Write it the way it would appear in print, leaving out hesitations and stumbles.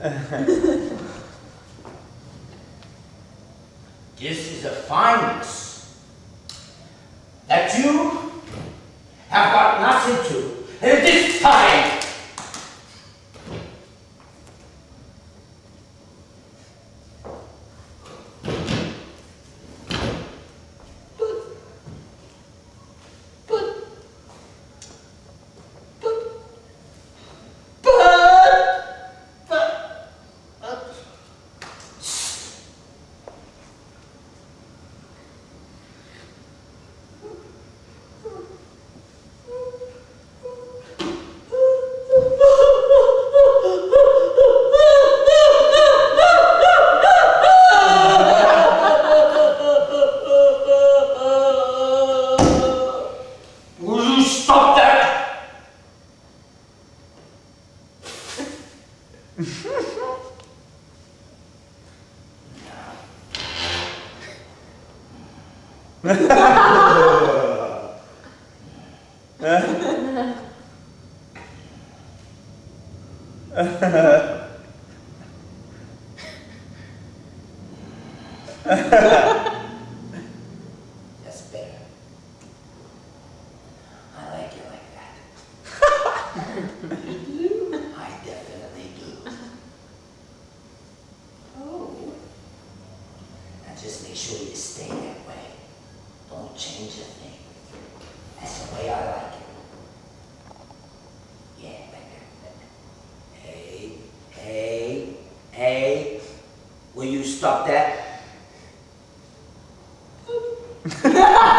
This is a fineness that you have got nothing to. And this time, that's better. I like it like that. I definitely do. Oh. Now just make sure you stay that way. Don't change a thing. That's the way I like it. Yeah, like that. Hey, hey, hey. Will you stop that?